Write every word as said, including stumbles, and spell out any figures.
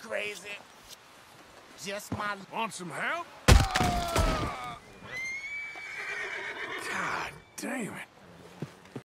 crazy. Just my... Want some help? God damn it.